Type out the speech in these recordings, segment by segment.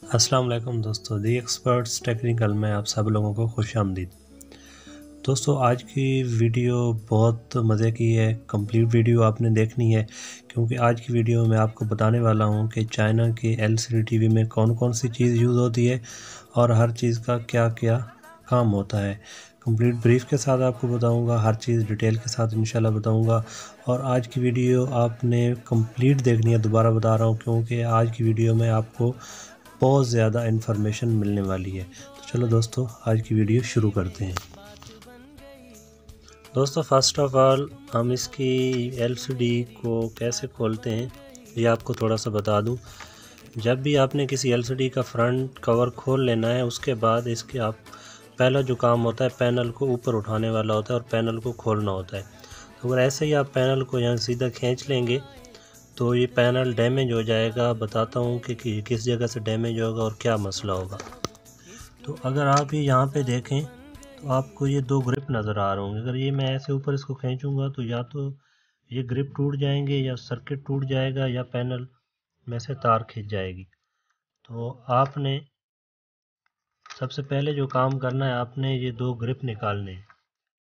अस्सलाम वालेकुम दोस्तों, दी एक्सपर्ट्स टेक्निकल में आप सब लोगों को खुशामदीद। दोस्तों, आज की वीडियो बहुत मज़े की है। कंप्लीट वीडियो आपने देखनी है क्योंकि आज की वीडियो में आपको बताने वाला हूं कि चाइना के एलसीडी टीवी में कौन कौन सी चीज़ यूज़ होती है और हर चीज़ का क्या क्या काम होता है। कंप्लीट ब्रीफ के साथ आपको बताऊंगा, हर चीज़ डिटेल के साथ इंशाल्लाह बताऊंगा। और आज की वीडियो आपने कंप्लीट देखनी है, दोबारा बता रहा हूं क्योंकि आज की वीडियो में आपको बहुत ज़्यादा इन्फॉर्मेशन मिलने वाली है। तो चलो दोस्तों, आज की वीडियो शुरू करते हैं। दोस्तों, फ़र्स्ट ऑफ़ ऑल हम इसकी एलसीडी को कैसे खोलते हैं ये आपको थोड़ा सा बता दूं। जब भी आपने किसी एलसीडी का फ्रंट कवर खोल लेना है, उसके बाद इसके आप पहला जो काम होता है, पैनल को ऊपर उठाने वाला होता है और पैनल को खोलना होता है। तो अगर ऐसे ही आप पैनल को यहाँ सीधा खींच लेंगे तो ये पैनल डैमेज हो जाएगा। बताता हूँ कि किस जगह से डैमेज होगा और क्या मसला होगा। तो अगर आप ये यहाँ पे देखें तो आपको ये दो ग्रिप नज़र आ रहे होंगे। अगर ये मैं ऐसे ऊपर इसको खींचूँगा तो या तो ये ग्रिप टूट जाएंगे या सर्किट टूट जाएगा या पैनल में से तार खिंच जाएगी। तो आपने सबसे पहले जो काम करना है, आपने ये दो ग्रिप निकालने हैं।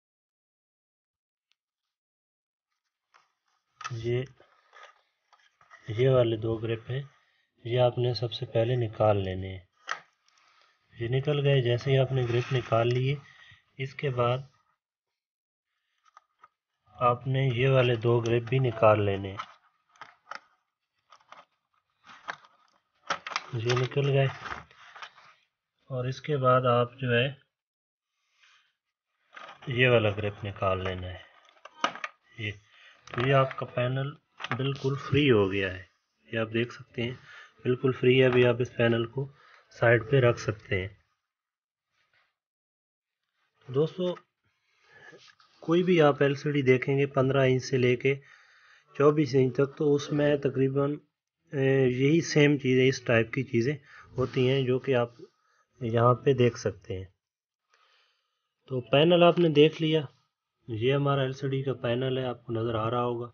ये वाले दो ग्रिप हैं, ये आपने सबसे पहले निकाल लेने हैं। ये निकल गए। जैसे ही आपने ग्रिप निकाल लिए, इसके बाद आपने ये वाले दो ग्रिप भी निकाल लेने हैं। ये निकल गए और इसके बाद आप जो है ये वाला ग्रिप निकाल लेना है। ये तो ये आपका पैनल बिल्कुल फ्री हो गया है। ये आप देख सकते हैं, बिल्कुल फ्री है। अभी आप इस पैनल को साइड पे रख सकते हैं। दोस्तों, कोई भी आप एलसीडी देखेंगे 15 इंच से लेके 24 इंच तक, तो उसमें तकरीबन यही सेम चीज़ें, इस टाइप की चीज़ें होती हैं जो कि आप यहाँ पे देख सकते हैं। तो पैनल आपने देख लिया, ये हमारा एलसीडी का पैनल है, आपको नज़र आ रहा होगा।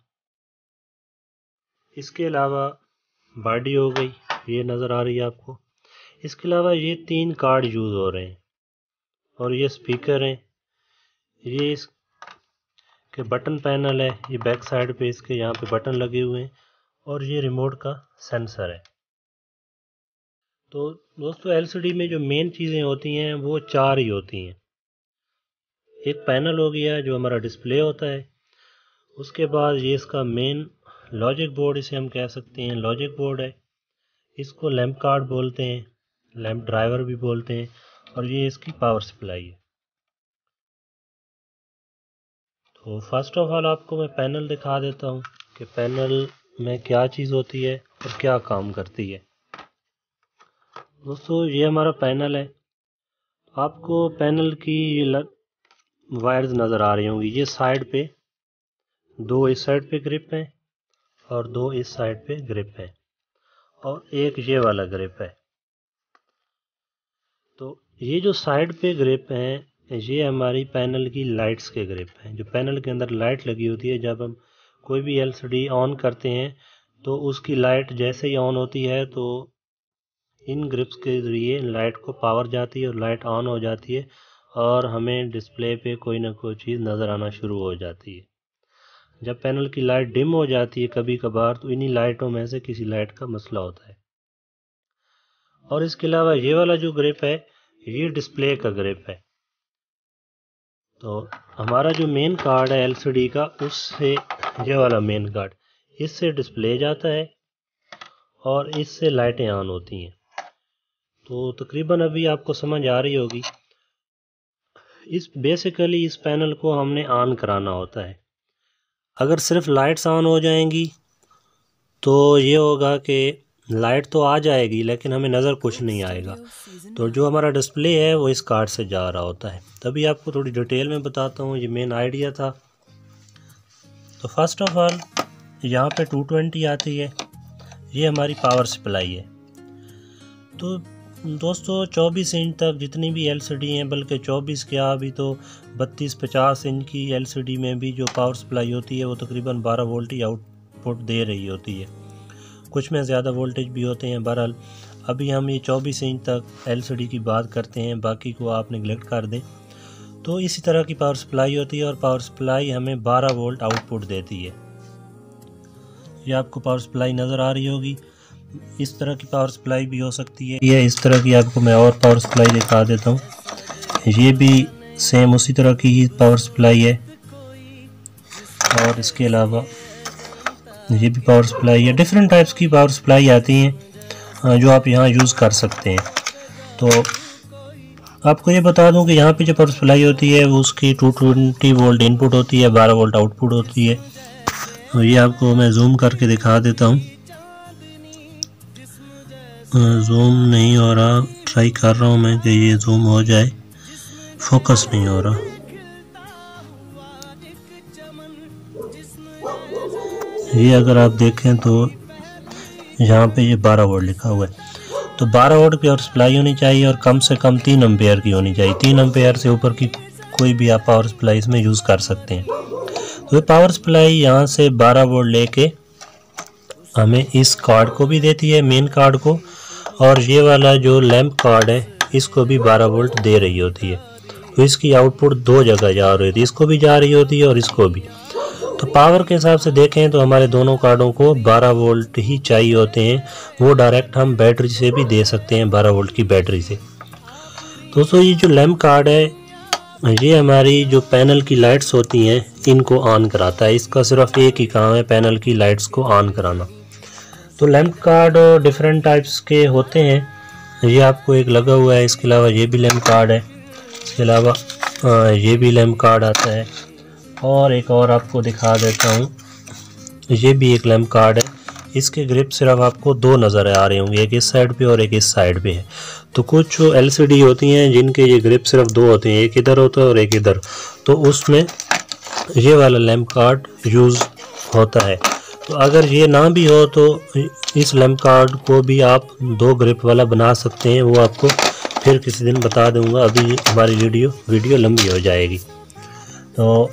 इसके अलावा बॉडी हो गई, ये नज़र आ रही है आपको। इसके अलावा ये 3 कार्ड यूज़ हो रहे हैं और ये स्पीकर हैं। ये इसके बटन पैनल है, ये बैक साइड पे इसके यहाँ पे बटन लगे हुए हैं और ये रिमोट का सेंसर है। तो दोस्तों, एलसीडी में जो मेन चीज़ें होती हैं वो 4 ही होती हैं। एक पैनल हो गया जो हमारा डिस्प्ले होता है, उसके बाद ये इसका मेन लॉजिक बोर्ड, इसे हम कह सकते हैं लॉजिक बोर्ड है। इसको लैंप कार्ड बोलते हैं, लैंप ड्राइवर भी बोलते हैं, और ये इसकी पावर सप्लाई है। तो फर्स्ट ऑफ ऑल आपको मैं पैनल दिखा देता हूँ कि पैनल में क्या चीज़ होती है और क्या काम करती है। दोस्तों, ये हमारा पैनल है। आपको पैनल की वायर्स नज़र आ रही होंगी। ये साइड पे दो इस साइड पे ग्रिप है और दो इस साइड पे ग्रिप है और एक ये वाला ग्रिप है। तो ये जो साइड पे ग्रिप हैं, ये हमारी पैनल की लाइट्स के ग्रिप हैं। जो पैनल के अंदर लाइट लगी होती है, जब हम कोई भी एलसीडी ऑन करते हैं तो उसकी लाइट जैसे ही ऑन होती है तो इन ग्रिप्स के ज़रिए लाइट को पावर जाती है और लाइट ऑन हो जाती है और हमें डिस्प्ले पे कोई ना कोई चीज़ नज़र आना शुरू हो जाती है। जब पैनल की लाइट डिम हो जाती है कभी कभार, तो इन्हीं लाइटों में से किसी लाइट का मसला होता है। और इसके अलावा ये वाला जो ग्रिप है, ये डिस्प्ले का ग्रिप है। तो हमारा जो मेन कार्ड है एलसीडी का, उससे ये वाला मेन कार्ड, इससे डिस्प्ले जाता है और इससे लाइटें ऑन होती हैं। तो तकरीबन अभी आपको समझ आ रही होगी। बेसिकली इस पैनल को हमने ऑन कराना होता है। अगर सिर्फ लाइट्स ऑन हो जाएंगी तो ये होगा कि लाइट तो आ जाएगी लेकिन हमें नज़र कुछ नहीं आएगा। तो जो हमारा डिस्प्ले है वो इस कार्ड से जा रहा होता है। तभी आपको थोड़ी डिटेल में बताता हूँ, ये मेन आइडिया था। तो फर्स्ट ऑफ ऑल यहाँ पे 220 आती है, ये हमारी पावर सप्लाई है। तो दोस्तों, 24 इंच तक जितनी भी एलसीडी हैं, बल्कि 24 क्या, अभी तो 32-50 इंच की एलसीडी में भी जो पावर सप्लाई होती है वो तकरीबन 12 वोल्ट ही आउटपुट दे रही होती है। कुछ में ज़्यादा वोल्टेज भी होते हैं। बहरहाल अभी हम ये 24 इंच तक LCD की बात करते हैं, बाकी को आप नेगलेक्ट कर दें। तो इसी तरह की पावर सप्लाई होती है और पावर सप्लाई हमें 12 वोल्ट आउटपुट देती है। ये आपको पावर सप्लाई नज़र आ रही होगी। इस तरह की पावर सप्लाई भी हो सकती है। ये इस तरह की आपको मैं और पावर सप्लाई दिखा देता हूँ। ये भी सेम उसी तरह की ही पावर सप्लाई है और इसके अलावा ये भी पावर सप्लाई है। डिफरेंट टाइप्स की पावर सप्लाई आती हैं जो आप यहाँ यूज़ कर सकते हैं। तो आपको ये बता दूं कि यहाँ पे जो पावर सप्लाई होती है वो उसकी 220 वोल्ट इनपुट होती है, 12 वोल्ट आउटपुट होती है। तो ये आपको मैं जूम करके दिखा देता हूँ। जूम नहीं हो रहा, ट्राई कर रहा हूँ मैं कि ये जूम हो जाए, फोकस नहीं हो रहा। ये अगर आप देखें तो यहाँ पे ये 12 वोल्ट लिखा हुआ है। तो 12 वोल्ट की पावर सप्लाई होनी चाहिए और कम से कम 3 एम्पेयर की होनी चाहिए। 3 एम्पेयर से ऊपर की कोई भी आप पावर सप्लाई इसमें यूज़ कर सकते हैं। तो ये पावर सप्लाई यहाँ से 12 वोल्ट लेके हमें इस कार्ड को भी देती है, मेन कार्ड को, और ये वाला जो लैंप कार्ड है इसको भी 12 वोल्ट दे रही होती है। तो इसकी आउटपुट दो जगह जा रही होती है, इसको भी जा रही होती है और इसको भी। तो पावर के हिसाब से देखें तो हमारे दोनों कार्डों को 12 वोल्ट ही चाहिए होते हैं। वो डायरेक्ट हम बैटरी से भी दे सकते हैं, 12 वोल्ट की बैटरी से। दोस्तों ये जो लैंप कार्ड है ये हमारी जो पैनल की लाइट्स होती हैं इनको ऑन कराता है। इसका सिर्फ एक ही काम है, पैनल की लाइट्स को ऑन कराना। तो लैंप कार्ड डिफरेंट टाइप्स के होते हैं। ये आपको एक लगा हुआ है, इसके अलावा ये भी लैंप कार्ड है, इसके अलावा ये भी लैंप कार्ड आता है, और एक और आपको दिखा देता हूँ। ये भी एक लैंप कार्ड है। इसके ग्रिप सिर्फ आपको दो नज़र आ रहे होंगे, एक इस साइड पे और एक इस साइड पे है। तो कुछ LCD होती हैं जिनके ये ग्रिप सिर्फ दो होते हैं, एक इधर होता है और एक इधर। तो उसमें ये वाला लैंप कार्ड यूज़ होता है। तो अगर ये ना भी हो तो इस लैंप कार्ड को भी आप दो ग्रिप वाला बना सकते हैं। वो आपको फिर किसी दिन बता दूंगा, अभी हमारी वीडियो लंबी हो जाएगी। तो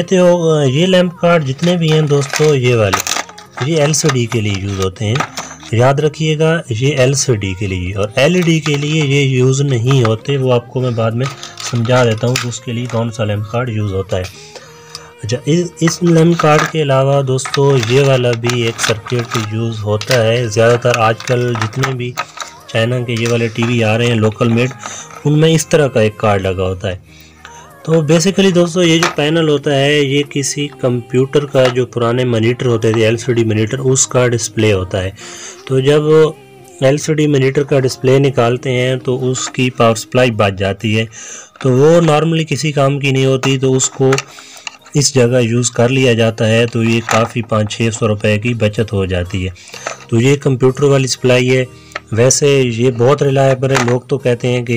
ये लैंप कार्ड जितने भी हैं दोस्तों, ये वाले ये LCD के लिए यूज़ होते हैं। याद रखिएगा, ये LCD के लिए, और LED के लिए ये यूज़ नहीं होते। वो आपको मैं बाद में समझा देता हूँ कि उसके लिए कौन सा लैंप कार्ड यूज़ होता है। अच्छा, इस लैंप कार्ड के अलावा दोस्तों ये वाला भी एक सर्किट यूज़ होता है। ज़्यादातर आजकल जितने भी चाइना के ये वाले TV आ रहे हैं लोकल मेड, उनमें इस तरह का एक कार्ड लगा होता है। तो बेसिकली दोस्तों ये जो पैनल होता है ये किसी कंप्यूटर का, जो पुराने मॉनिटर होते थे LCD मॉनिटर, उसका डिस्प्ले होता है। तो जब LCD मॉनिटर का डिस्प्ले निकालते हैं तो उसकी पावर सप्लाई बच जाती है। तो वो नॉर्मली किसी काम की नहीं होती, तो उसको इस जगह यूज़ कर लिया जाता है। तो ये काफ़ी 500-600 रुपए की बचत हो जाती है। तो ये कंप्यूटर वाली सप्लाई है। वैसे ये बहुत रिलायबल है। लोग तो कहते हैं कि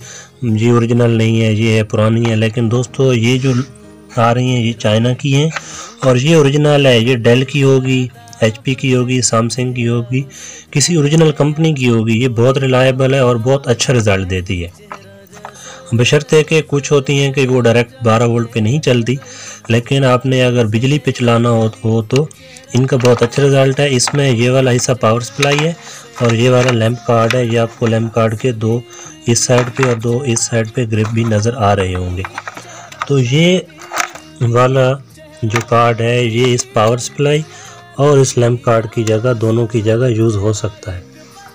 ये ओरिजिनल नहीं है, ये है पुरानी है, लेकिन दोस्तों ये जो आ रही हैं ये चाइना की हैं और ये ओरिजिनल है। ये डेल की होगी, HP की होगी, सैमसंग की होगी, किसी ओरिजिनल कंपनी की होगी। ये बहुत रिलायबल है और बहुत अच्छा रिज़ल्ट देती है। बशर्ते कि कुछ होती हैं कि वो डायरेक्ट 12 वोल्ट पे नहीं चलती, लेकिन आपने अगर बिजली पे चलाना हो तो इनका बहुत अच्छा रिज़ल्ट है। इसमें ये वाला हिस्सा पावर सप्लाई है और ये वाला लैंप कार्ड है। ये आपको लैंप कार्ड के दो इस साइड पे और दो इस साइड पे ग्रिप भी नज़र आ रहे होंगे। तो ये वाला जो कार्ड है ये इस पावर सप्लाई और इस लैंप कार्ड की जगह, दोनों की जगह यूज़ हो सकता है।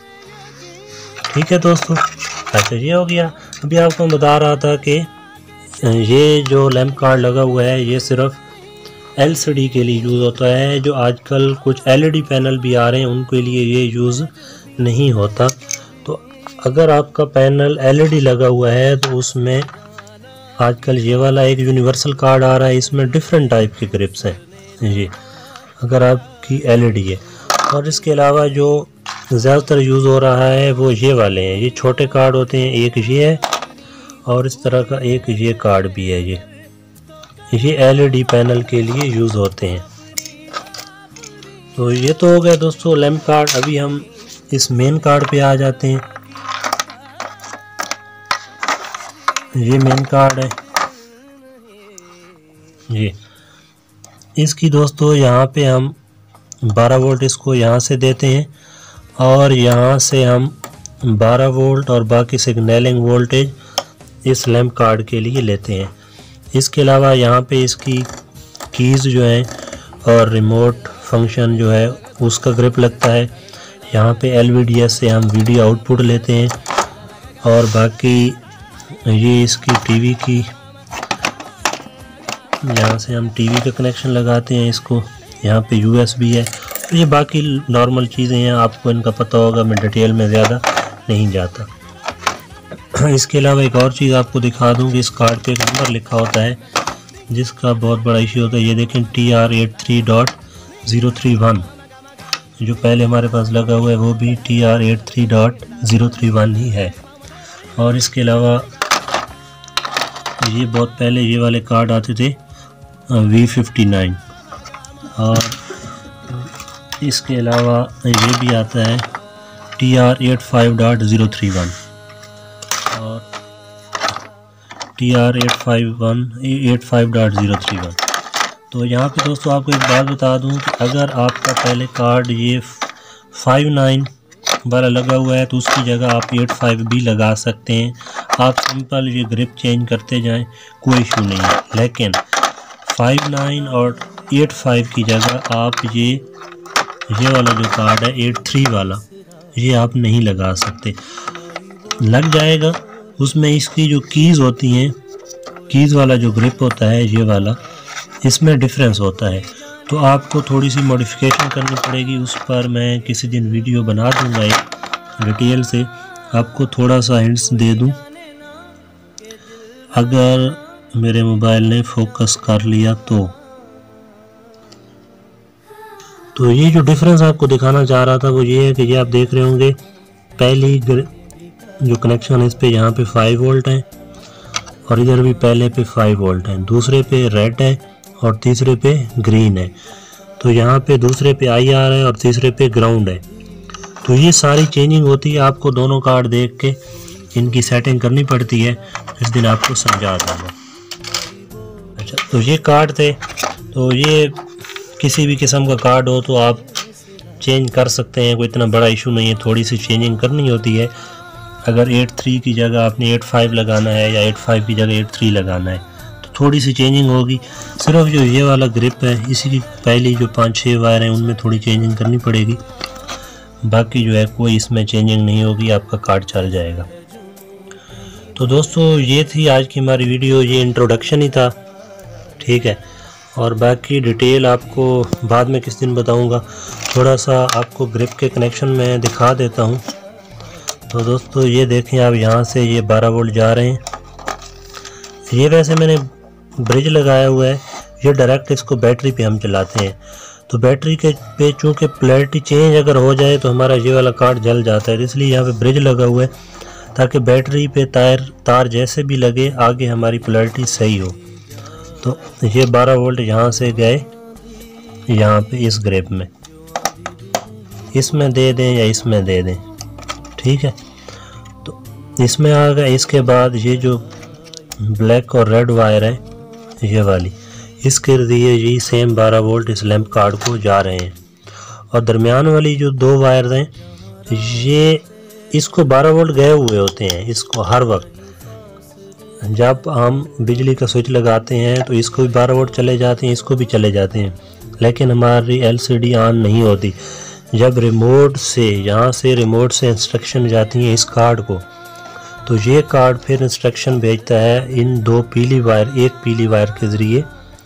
ठीक है दोस्तों, अच्छा ये हो गया। अभी आपको बता रहा था कि ये जो लैंप कार्ड लगा हुआ है ये सिर्फ LCD के लिए यूज़ होता है। जो आजकल कुछ LED पैनल भी आ रहे हैं उनके लिए ये यूज़ नहीं होता। तो अगर आपका पैनल LED लगा हुआ है तो उसमें आजकल ये वाला एक यूनिवर्सल कार्ड आ रहा है, इसमें डिफरेंट टाइप के ग्रिप्स हैं ये, अगर आपकी LED है। और इसके अलावा जो ज़्यादातर यूज़ हो रहा है वो ये वाले हैं। ये छोटे कार्ड होते हैं, एक ये है और इस तरह का एक ये कार्ड भी है। ये LED पैनल के लिए यूज़ होते हैं। तो ये तो हो गया दोस्तों लैंप कार्ड। अभी हम इस मेन कार्ड पे आ जाते हैं। ये मेन कार्ड है ये। इसकी दोस्तों यहाँ पे हम 12 वोल्ट इसको यहाँ से देते हैं और यहाँ से हम 12 वोल्ट और बाकी सिग्नलिंग वोल्टेज इस लैंप कार्ड के लिए लेते हैं। इसके अलावा यहाँ पे इसकी कीज़ जो हैं और रिमोट फंक्शन जो है उसका ग्रिप लगता है। यहाँ पे LVDS से हम वीडियो आउटपुट लेते हैं और बाकी ये इसकी टीवी की, यहाँ से हम टीवी का कनेक्शन लगाते हैं इसको। यहाँ पे USB है। तो ये बाकी नॉर्मल चीज़ें हैं, आपको इनका पता होगा, मैं डिटेल में ज़्यादा नहीं जाता। इसके अलावा एक और चीज़ आपको दिखा दूँ कि इस कार्ड पे एक नंबर लिखा होता है जिसका बहुत बड़ा इशू होता है। ये देखें TR83.031, जो पहले हमारे पास लगा हुआ है वो भी TR83.031 ही है। और इसके अलावा ये बहुत पहले ये वाले कार्ड आते थे V59, और इसके अलावा ये भी आता है TR85.031 और TR85.031। तो यहाँ पे दोस्तों आपको एक बात बता दूँ कि अगर आपका पहले कार्ड ये 59 वाला लगा हुआ है तो उसकी जगह आप 85 भी लगा सकते हैं। आप सिंपल ये ग्रिप चेंज करते जाएं, कोई इशू नहीं है। लेकिन 59 और 85 की जगह आप ये वाला जो कार्ड है 83 वाला, ये आप नहीं लगा सकते। लग जाएगा, उसमें इसकी जो कीज़ होती हैं, कीज़ वाला जो ग्रिप होता है ये वाला, इसमें डिफरेंस होता है। तो आपको थोड़ी सी मॉडिफिकेशन करनी पड़ेगी। उस पर मैं किसी दिन वीडियो बना दूंगा एक डिटेल से, आपको थोड़ा सा हिंट्स दे दूं अगर मेरे मोबाइल ने फोकस कर लिया तो ये जो डिफरेंस आपको दिखाना चाह रहा था वो ये है कि ये आप देख रहे होंगे, पहली जो कनेक्शन है इस पे यहाँ पे 5 वोल्ट है और इधर भी पहले पे 5 वोल्ट है, दूसरे पे रेड है और तीसरे पे ग्रीन है। तो यहाँ पे दूसरे पे IR है और तीसरे पे ग्राउंड है। तो ये सारी चेंजिंग होती है, आपको दोनों कार्ड देख के इनकी सेटिंग करनी पड़ती है। इस दिन आपको समझा दूँगा। अच्छा, तो ये कार्ड थे, तो ये किसी भी किस्म का कार्ड हो तो आप चेंज कर सकते हैं, कोई इतना बड़ा इशू नहीं है। थोड़ी सी चेंजिंग करनी होती है। अगर 83 की जगह आपने 85 लगाना है या 85 की जगह 83 लगाना है तो थोड़ी सी चेंजिंग होगी। सिर्फ जो ये वाला ग्रिप है, इसी की पहली जो 5-6 वायर हैं उनमें थोड़ी चेंजिंग करनी पड़ेगी। बाकी जो है कोई इसमें चेंजिंग नहीं होगी, आपका कार्ड चल जाएगा। तो दोस्तों ये थी आज की हमारी वीडियो, ये इंट्रोडक्शन ही था, ठीक है। और बाकी डिटेल आपको बाद में किस दिन बताऊंगा। थोड़ा सा आपको ग्रिप के कनेक्शन में दिखा देता हूं। तो दोस्तों ये देखें आप, यहाँ से ये 12 वोल्ट जा रहे हैं। ये वैसे मैंने ब्रिज लगाया हुआ है, ये डायरेक्ट इसको बैटरी पे हम चलाते हैं। तो बैटरी के पे चूँकि पोलैरिटी चेंज अगर हो जाए तो हमारा ये वाला कार्ड जल जाता है, इसलिए यहाँ पे ब्रिज लगा हुआ है ताकि बैटरी पे तार जैसे भी लगे आगे हमारी पोलैरिटी सही हो। तो ये 12 वोल्ट यहाँ से गए यहाँ पे इस ग्रिप में, इसमें दे दें या इसमें दे दें, ठीक है। तो इसमें आ गए। इसके बाद ये जो ब्लैक और रेड वायर है ये वाली, इसके दिए ये सेम 12 वोल्ट इस लैंप कार्ड को जा रहे हैं। और दरमियान वाली जो 2 वायर हैं ये इसको 12 वोल्ट गए हुए होते हैं। इसको हर वक्त जब हम बिजली का स्विच लगाते हैं तो इसको भी 12 वोल्ट चले जाते हैं, इसको भी चले जाते हैं, लेकिन हमारी LCD ऑन नहीं होती। जब रिमोट से यहाँ से रिमोट से इंस्ट्रक्शन जाती हैं इस कार्ड को, तो ये कार्ड फिर इंस्ट्रक्शन भेजता है इन 2 पीली वायर, एक पीली वायर के ज़रिए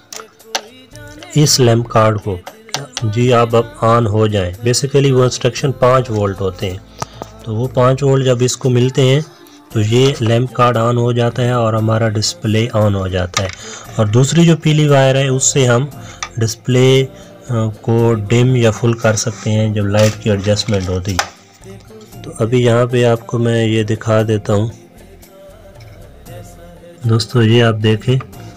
इस लैंप कार्ड को, जी आप अब ऑन हो जाएं। बेसिकली वो इंस्ट्रक्शन 5 वोल्ट होते हैं। तो वो 5 वोल्ट जब इसको मिलते हैं तो ये लैंप कार्ड ऑन हो जाता है और हमारा डिस्प्ले ऑन हो जाता है। और दूसरी जो पीली वायर है उससे हम डिस्प्ले को डिम या फुल कर सकते हैं जब लाइट की एडजस्टमेंट होती है। तो अभी यहाँ पे आपको मैं ये दिखा देता हूँ दोस्तों, ये आप देखें,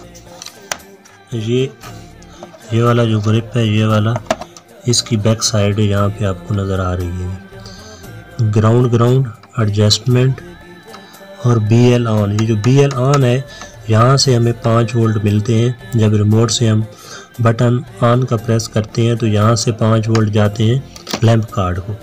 ये वाला जो ग्रिप है ये वाला, इसकी बैक साइड यहाँ पे आपको नज़र आ रही है। ग्राउंड एडजस्टमेंट और BL ऑन। ये जो BL ऑन है यहाँ से हमें 5 वोल्ट मिलते हैं। जब रिमोट से हम बटन ऑन का प्रेस करते हैं तो यहाँ से 5 वोल्ट जाते हैं लैंप कार्ड को।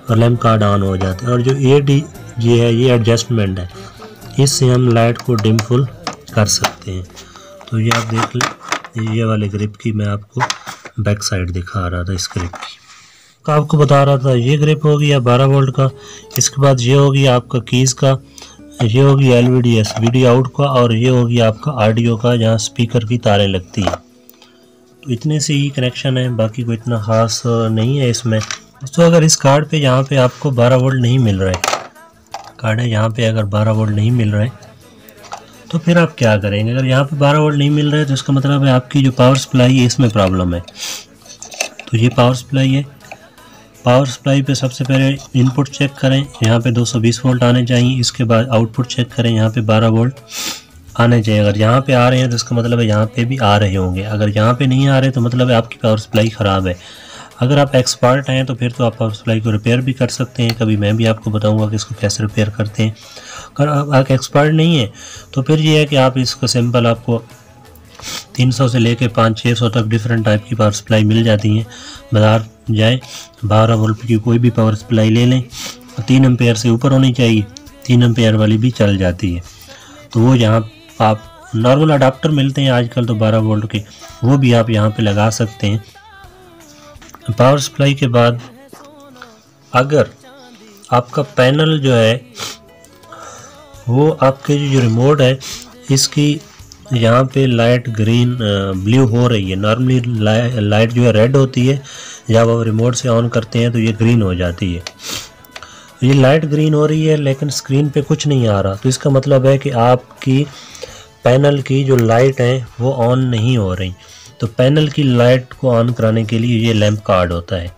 और लैंप कार्ड ऑन हो जाता है। और जो ये है ये एडजस्टमेंट है, इससे हम लाइट को डिम फुल कर सकते हैं। तो ये आप देख लें, ये वाले ग्रिप की मैं आपको बैक साइड दिखा रहा था इस ग्रिप की। तो आपको बता रहा था ये ग्रिप हो गया 12 वोल्ट का। इसके बाद ये हो गया आपका कीज़ का, ये होगी LVDS वीडियो आउट का, और ये होगी आपका ऑडियो का जहाँ स्पीकर की तारें लगती हैं। तो इतने से ही कनेक्शन है, बाकी कोई इतना ख़ास नहीं है इसमें। दोस्तों अगर इस कार्ड पे यहाँ पे आपको 12 वोल्ट नहीं मिल रहा है, कार्ड है यहाँ पे अगर 12 वोल्ट नहीं मिल रहा है तो फिर आप क्या करेंगे। अगर यहाँ पे 12 वोल्ट नहीं मिल रहा है तो इसका मतलब है आपकी जो पावर सप्लाई है इसमें प्रॉब्लम है। तो ये पावर सप्लाई है, पावर सप्लाई पे सबसे पहले इनपुट चेक करें, यहाँ पे 220 वोल्ट आने चाहिए। इसके बाद आउटपुट चेक करें, यहाँ पे 12 वोल्ट आने चाहिए। अगर यहाँ पे आ रहे हैं तो इसका मतलब है यहाँ पे भी आ रहे होंगे। अगर यहाँ पे नहीं आ रहे तो मतलब है आपकी पावर सप्लाई ख़राब है। अगर आप एक्सपर्ट हैं तो फिर तो आप पावर सप्लाई को रिपेयर भी कर सकते हैं। कभी मैं भी आपको बताऊंगा कि इसको कैसे रिपेयर करते हैं। अगर आप एक्सपर्ट नहीं है तो फिर ये है कि आप इसको सिंपल आपको 300 से लेके 500-600 तक डिफरेंट टाइप की पावर सप्लाई मिल जाती हैं। बाज़ार जाए 12 वोल्ट की कोई भी पावर सप्लाई ले लें, 3 एम्पेयर से ऊपर होनी चाहिए, 3 एम्पेयर वाली भी चल जाती है। तो वो यहाँ आप नॉर्मल अडाप्टर मिलते हैं आजकल तो 12 वोल्ट के, वो भी आप यहाँ पे लगा सकते हैं। पावर सप्लाई के बाद अगर आपका पैनल जो है वो आपके जो रिमोट है इसकी यहाँ पे लाइट ग्रीन ब्लू हो रही है। नॉर्मली लाइट जो है रेड होती है, जब आप रिमोट से ऑन करते हैं तो ये ग्रीन हो जाती है। ये लाइट ग्रीन हो रही है लेकिन स्क्रीन पे कुछ नहीं आ रहा, तो इसका मतलब है कि आपकी पैनल की जो लाइट है वो ऑन नहीं हो रही। तो पैनल की लाइट को ऑन कराने के लिए ये लैंप कार्ड होता है।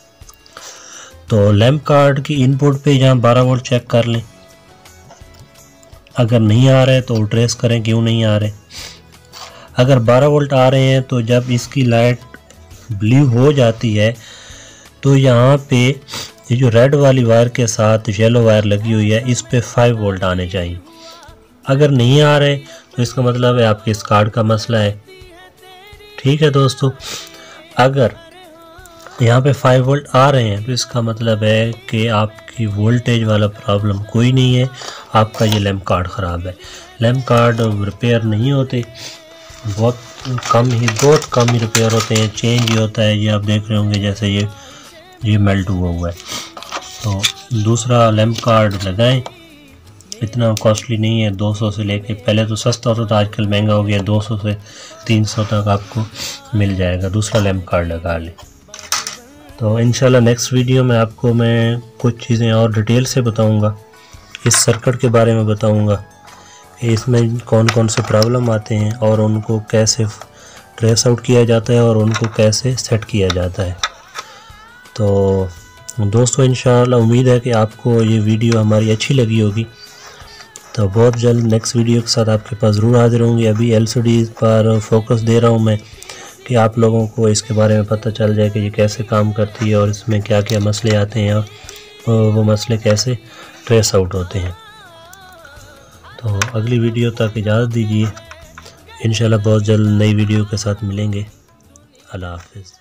तो लैंप कार्ड की इनपुट पे यहाँ 12 वोल्ट चेक कर लें, अगर नहीं आ रहे तो ट्रेस करें क्यों नहीं आ रहे। अगर 12 वोल्ट आ रहे हैं तो जब इसकी लाइट ब्लू हो जाती है तो यहाँ पे ये जो रेड वाली वायर के साथ येलो वायर लगी हुई है इस पे 5 वोल्ट आने चाहिए। अगर नहीं आ रहे तो इसका मतलब है आपके इस कार्ड का मसला है। ठीक है दोस्तों, अगर यहाँ पे 5 वोल्ट आ रहे हैं तो इसका मतलब है कि आपकी वोल्टेज वाला प्रॉब्लम कोई नहीं है, आपका ये लैंप कार्ड ख़राब है। लैंप कार्ड रिपेयर नहीं होते, बहुत कम ही रिपेयर होते हैं, चेंज ही होता है। ये आप देख रहे होंगे जैसे ये मेल्ट हुआ है। तो दूसरा लैंप कार्ड लगाएं, इतना कॉस्टली नहीं है, 200 से लेके, पहले तो सस्ता होता था आजकल महंगा हो गया, 200 से 300 तक आपको मिल जाएगा। दूसरा लैंप कार्ड लगा लें। तो इंशाल्लाह नेक्स्ट वीडियो में आपको मैं कुछ चीज़ें और डिटेल से बताऊंगा, इस सर्किट के बारे में बताऊंगा कि इसमें कौन कौन से प्रॉब्लम आते हैं और उनको कैसे ट्रेस आउट किया जाता है और उनको कैसे सेट किया जाता है। तो दोस्तों इंशाल्लाह उम्मीद है कि आपको ये वीडियो हमारी अच्छी लगी होगी। तो बहुत जल्द नेक्स्ट वीडियो के साथ आपके पास ज़रूर हाजिर होंगे। अभी LCD पर फोकस दे रहा हूँ मैं कि आप लोगों को इसके बारे में पता चल जाए कि ये कैसे काम करती है और इसमें क्या क्या मसले आते हैं और वो मसले कैसे ट्रेस आउट होते हैं। तो अगली वीडियो तक इजाज़त दीजिए, इंशाल्लाह बहुत जल्द नई वीडियो के साथ मिलेंगे। अल्लाह हाफ़िज़।